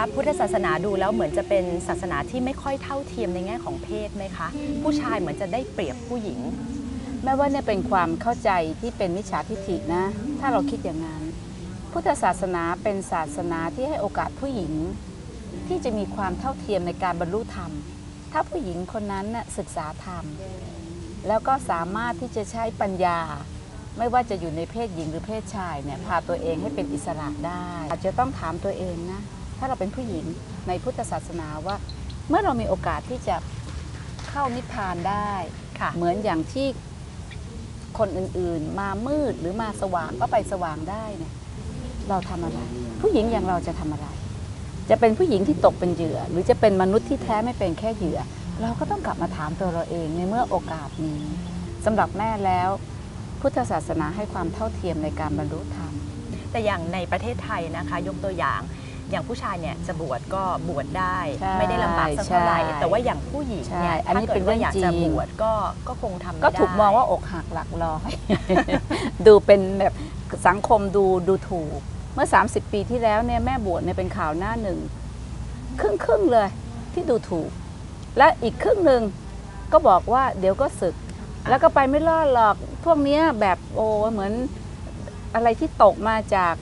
คะพุทธศาสนาดูแล้วเหมือนจะเป็นศาสนาที่ไม่ค่อยเท่าเทียมในแง่ของเพศไหมคะผู้ชายเหมือนจะได้เปรียบผู้หญิงแม้ว่าเนี่ยเป็นความเข้าใจที่เป็นมิจฉาทิฏฐินะถ้าเราคิดอย่างนั้นพุทธศาสนาเป็นศาสนาที่ให้โอกาสผู้หญิงที่จะมีความเท่าเทียมในการบรรลุธรรมถ้าผู้หญิงคนนั้นน่ะศึกษาธรรมแล้วก็สามารถที่จะใช้ปัญญาไม่ว่าจะอยู่ในเพศหญิงหรือเพศชายเนี่ยพาตัวเองให้เป็นอิสระได้อาจจะต้องถามตัวเองนะถ้าเราเป็นผู้หญิงในพุทธศาสนาว่าเมื่อเรามีโอกาสที่จะเข้านิพพานได้เหมือนอย่างที่คนอื่นๆมามืดหรือมาสว่างก็ไปสว่างได้เนี่ยเราทำอะไรผู้หญิงอย่างเราจะทำอะไรจะเป็นผู้หญิงที่ตกเป็นเหยื่อหรือจะเป็นมนุษย์ที่แท้ไม่เป็นแค่เหยื่อเราก็ต้องกลับมาถามตัวเราเองในเมื่อโอกาสนี้สำหรับแม่แล้วพุทธศาสนาให้ความเท่าเทียมในการบรรลุธรรมแต่อย่างในประเทศไทยนะคะยกตัวอย่างผู้ชายเนี่ยจะบวชก็บวชได้ไม่ได้ลำบากสักเท่าไหร่แต่ว่าอย่างผู้หญิงเนี่ยถ้าเกิดว่าอยากจะบวชก็คงทำไม่ได้ก็ถูกมองว่าอกหักหลักร้อย ดูเป็นแบบสังคมดูถูกเมื่อ30 ปีที่แล้วเนี่ยแม่บวชเนี่ยเป็นข่าวหน้าหนึ่งครึ่งเลยที่ดูถูกและอีกครึ่งหนึ่งก็บอกว่าเดี๋ยวก็สึกแล้วก็ไปไม่รอดหรอกพวกนี้แบบโอ้เหมือนอะไรที่ตกมาจาก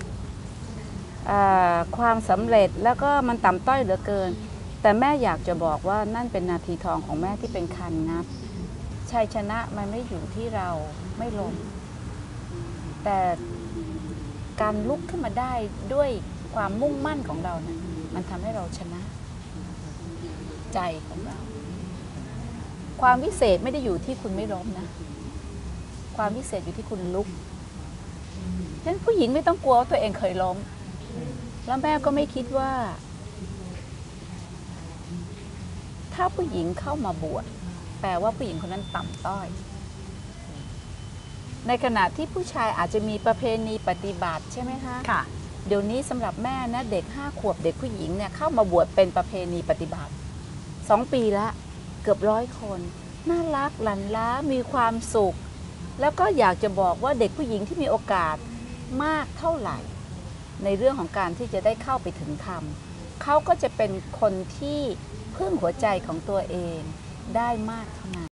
ความสำเร็จแล้วก็มันต่ำต้อยเหลือเกินแต่แม่อยากจะบอกว่านั่นเป็นนาทีทองของแม่ที่เป็นคันงับชัยชนะมันไม่อยู่ที่เราไม่ล้มแต่การลุกขึ้นมาได้ด้วยความมุ่งมั่นของเรานะมันทำให้เราชนะใจของเราความวิเศษไม่ได้อยู่ที่คุณไม่ล้มนะความวิเศษอยู่ที่คุณลุกฉะนั้นผู้หญิงไม่ต้องกลัวว่าตัวเองเคยล้มแล้วแม่ก็ไม่คิดว่าถ้าผู้หญิงเข้ามาบวชแปลว่าผู้หญิงคนนั้นต่ำต้อยในขณะที่ผู้ชายอาจจะมีประเพณีปฏิบัติใช่ไหมคะค่ะเดี๋ยวนี้สำหรับแม่นะเด็ก5 ขวบเด็กผู้หญิงเนี่ยเข้ามาบวชเป็นประเพณีปฏิบัติ2 ปีละเกือบ100 คนน่ารักหลั่นล้ามีความสุขแล้วก็อยากจะบอกว่าเด็กผู้หญิงที่มีโอกาสมากเท่าไหร่ในเรื่องของการที่จะได้เข้าไปถึงธรรมเขาก็จะเป็นคนที่พึ่งหัวใจของตัวเองได้มากเท่านั้น